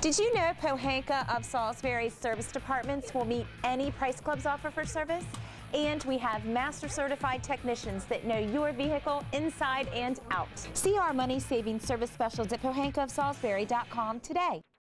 Did you know Pohanka of Salisbury's service departments will meet any Price Club's offer for service? And we have master certified technicians that know your vehicle inside and out. See our money-saving service specials at pohankaofsalisbury.com today.